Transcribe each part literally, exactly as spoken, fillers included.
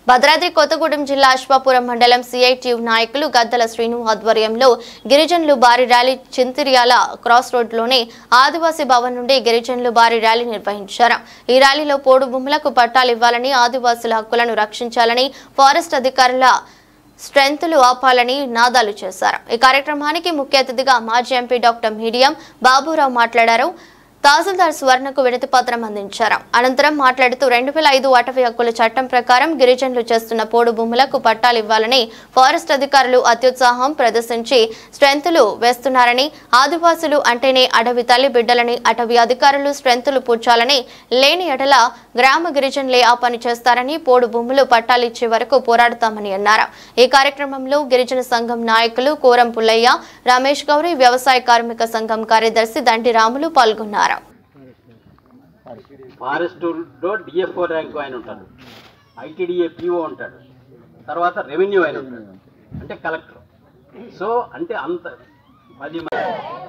భద్రాద్రి కొత్తగూడెం జిల్లా అశ్వాపురం మండలం సిఐటియు నాయకులు గద్దల శ్రీను ఆధ్వర్యంలో గిరిజనులు భారీ ర్యాలీ చింతిర్యాల క్రాస్ రోడ్లోని ఆదివాసీ భవన్ నుండి గిరిజనులు భారీ ర్యాలీ నిర్వహించారు. ఈ ర్యాలీలో పోడు భూములకు పట్టాలు ఇవ్వాలని, ఆదివాసుల హక్కులను రక్షించాలని, ఫారెస్ట్ అధికారుల స్ట్రెంత్లు ఆపాలని నాదాలు చేశారు. ఈ కార్యక్రమానికి ముఖ్య అతిథిగా మాజీ ఎంపీ డాక్టర్ మీడియం బాబురావు మాట్లాడారు. తహసీల్దార్ స్వర్ణకు వినతి పత్రం అందించారు. అనంతరం మాట్లాడుతూ రెండు వేల ఐదు అటవీ హక్కుల చట్టం ప్రకారం గిరిజనులు చేస్తున్న పోడు భూములకు పట్టాలు ఇవ్వాలని ఫారెస్ట్ అధికారులు అత్యుత్సాహం ప్రదర్శించి స్ట్రెంత్లు వేస్తున్నారని, ఆదివాసులు అంటేనే అడవి తల్లి బిడ్డలని అటవీ అధికారులు స్ట్రెంత్లు పూడ్చాలని, లేని ఎడల గ్రామ గిరిజనులే ఆ పని చేస్తారని, పోడు భూములు పట్టాలు ఇచ్చే వరకు పోరాడుతామని అన్నారు. ఈ కార్యక్రమంలో గిరిజన సంఘం నాయకులు కోరం పుల్లయ్య, రమేష్ గౌరి, వ్యవసాయ కార్మిక సంఘం కార్యదర్శి దండి రాములు పాల్గొన్నారు. ఫారెస్ట్ డిఎఫ్ఓ ర్యాంకు ఆయన ఉంటాడు, ఐటీడీఏ పిఓ ఉంటాడు, తర్వాత రెవెన్యూ ఆయన ఉంటాడు, అంటే కలెక్టర్. సో అంటే అంత పది మంది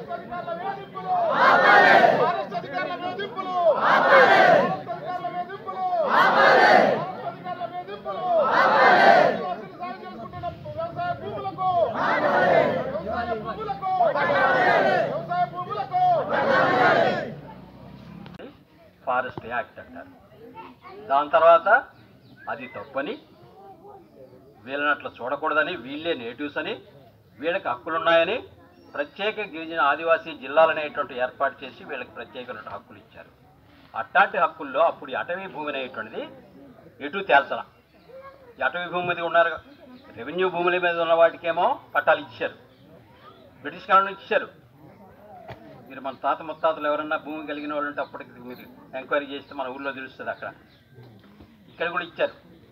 ఫారెస్ట్ యాక్ట్ అంటారు. దాని తర్వాత అది తప్పని, వీళ్ళని అట్లా చూడకూడదని, వీళ్ళే నేటివ్స్ అని, వీళ్ళకి హక్కులున్నాయని ప్రత్యేక గిరిజన ఆదివాసీ జిల్లాలనేటువంటి ఏర్పాటు చేసి వీళ్ళకి ప్రత్యేకమైన హక్కులు ఇచ్చారు. అట్లాంటి హక్కుల్లో అప్పుడు అటవీ భూమి అనేటువంటిది ఎటు తేల్చరా. ఈ అటవీ భూమి మీద ఉన్నారు, రెవెన్యూ భూముల మీద ఉన్న వాటికేమో పట్టాలు ఇచ్చారు, బ్రిటిష్ కాలం ఇచ్చారు. మీరు మన తాత ముత్తాతలు ఎవరన్నా భూమి కలిగిన వాళ్ళు ఉంటే అప్పటికి మీరు ఎంక్వైరీ చేస్తే మన ఊళ్ళో తెలుస్తుంది. అక్కడ ఇక్కడ కూడా ఇచ్చారు.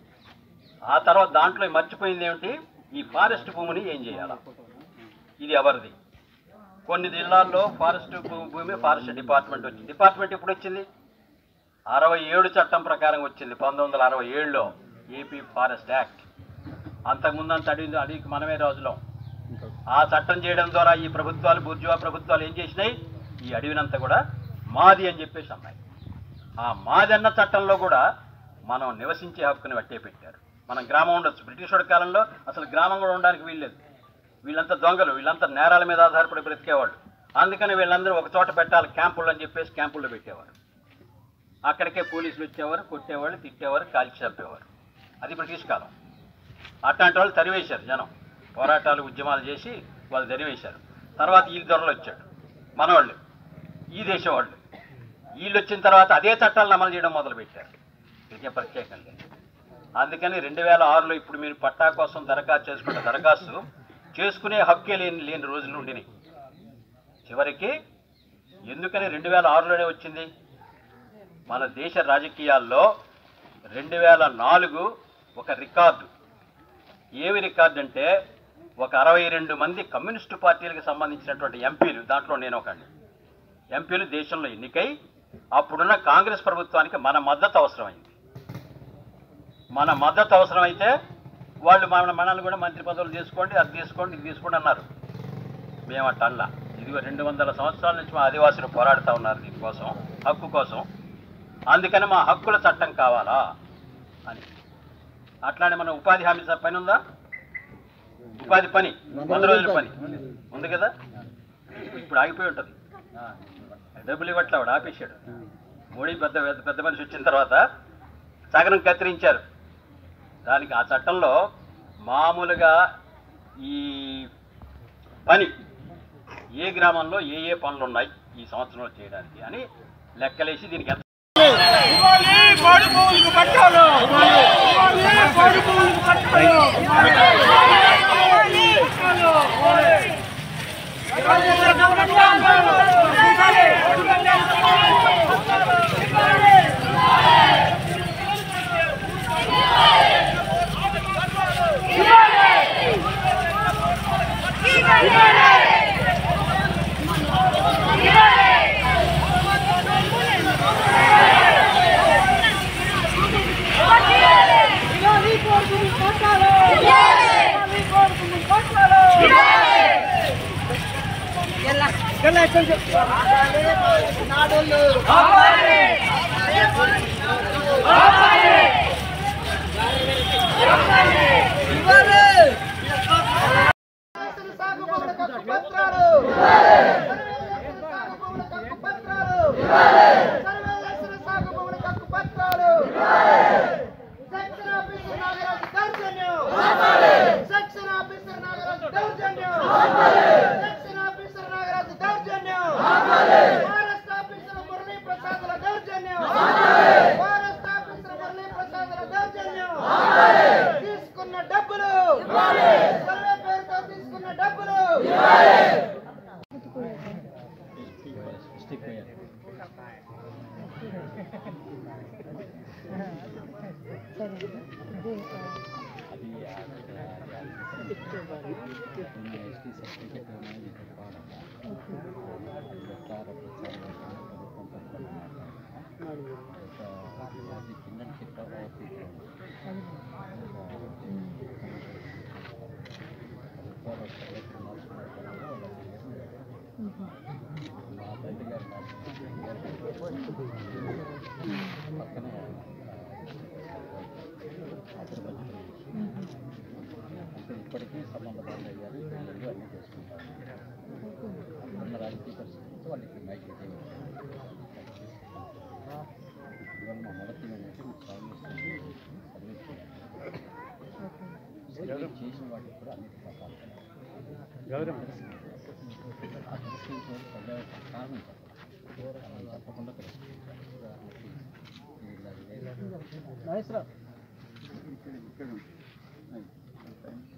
ఆ తర్వాత దాంట్లో మర్చిపోయింది ఏమిటి, ఈ ఫారెస్ట్ భూమిని ఏం చేయాలా, ఇది ఎవరిది. కొన్ని జిల్లాల్లో ఫారెస్ట్ భూమి ఫారెస్ట్ డిపార్ట్మెంట్ వచ్చింది. డిపార్ట్మెంట్ ఎప్పుడు వచ్చింది? అరవై ఏడు చట్టం ప్రకారం వచ్చింది, పంతొమ్మిది వందల అరవై ఏడులో ఏపీ ఫారెస్ట్ యాక్ట్. అంతకుముందంత అడిగి అడిగి మనమే రాజులం. ఆ చట్టం చేయడం ద్వారా ఈ ప్రభుత్వాలు, బూర్జువా ప్రభుత్వాలు ఏం చేసినాయి, ఈ అడవినంతా కూడా మాది అని చెప్పేసి అన్నాయి. ఆ మాది అన్న చట్టంలో కూడా మనం నివసించే హక్కుని వట్టే పెట్టారు. మనం గ్రామం ఉండొచ్చు. బ్రిటిష్ వాడి కాలంలో అసలు గ్రామం కూడా ఉండడానికి వీల్లేదు. వీళ్ళంతా దొంగలు, వీళ్ళంతా నేరాల మీద ఆధారపడి బ్రతికేవాళ్ళు. అందుకని వీళ్ళందరూ ఒక చోట పెట్టాలి క్యాంపులు అని చెప్పేసి క్యాంపుల్లో పెట్టేవారు. అక్కడికే పోలీసులు వచ్చేవారు, కొట్టేవాళ్ళు, తిట్టేవారు, కాల్చి చంపేవారు. అది బ్రిటిష్ కాలం. అట్లాంటి వాళ్ళు తరివేశారు. జనం పోరాటాలు, ఉద్యమాలు చేసి వాళ్ళు తరివేశారు. తర్వాత ఈ దొరలు వచ్చాడు, మనవాళ్ళు, ఈ దేశం వాళ్ళు. వీళ్ళు వచ్చిన తర్వాత అదే చట్టాలను అమలు చేయడం మొదలుపెట్టారు. ఇదే ప్రత్యేకంగా. అందుకని రెండు వేల ఆరులో ఇప్పుడు మీరు పట్టా కోసం దరఖాస్తు చేసుకున్న దరఖాస్తు చేసుకునే హక్కే లేని లేని రోజులు ఉండినాయి. చివరికి ఎందుకని రెండు వేల ఆరులోనే వచ్చింది? మన దేశ రాజకీయాల్లో రెండు వేల నాలుగు ఒక రికార్డు. ఏమి రికార్డు అంటే, ఒక అరవై రెండు మంది కమ్యూనిస్టు పార్టీలకు సంబంధించినటువంటి ఎంపీలు, దాంట్లో నేను ఒకటి, ఎంపీలు దేశంలో ఎన్నికై అప్పుడున్న కాంగ్రెస్ ప్రభుత్వానికి మన మద్దతు అవసరమైంది. మన మద్దతు అవసరమైతే వాళ్ళు మన మనల్ని కూడా మంత్రి పదవులు తీసుకోండి, అది తీసుకోండి, ఇది తీసుకోండి అన్నారు. మేము అట్టల్లా. ఇదిగో రెండు వందల సంవత్సరాల నుంచి మా ఆదివాసులు పోరాడుతూ ఉన్నారు దీనికోసం, హక్కు కోసం. అందుకని మా హక్కుల చట్టం కావాలా అని. అట్లానే మన ఉపాధి హామీ పని ఉందా? ఉపాధి పని వంద రోజుల పని ఉంది కదా, ఇప్పుడు ఆగిపోయి ఉంటుంది. డబ్బులు ఇవ్వట్లా, వాడు ఆపేశాడు. మోడీ పెద్ద పెద్ద మనిషి వచ్చిన తర్వాత సగనం కత్తిరించారు. దానికి ఆ చట్టంలో మామూలుగా ఈ పని ఏ గ్రామంలో ఏ ఏ పనులు ఉన్నాయి ఈ సంవత్సరంలో చేయడానికి అని లెక్కలేసి దీనికి ఎంత నాడోళ్ళు తీసుకున్న డబ్బులు పేరుతో తీసుకున్న డబ్బులు ఇప్పటికీ సంబంధపడిన అయ్యారు పిల్లలు అన్నీ చేసుకుంటారు. ఉన్న రాజకీయ పరిస్థితి వాళ్ళకి మైక్ ఇవాళ మా మొదటి ఏంటంటే మీకు సాల్వ్ చేస్తుంది సర్వీస్ చేయాలి. చేసిన వాటికి కూడా అన్నిటి గౌరవం ఆ పరిస్థితి కారణం తప్పకుండా తెలుస్తుంది.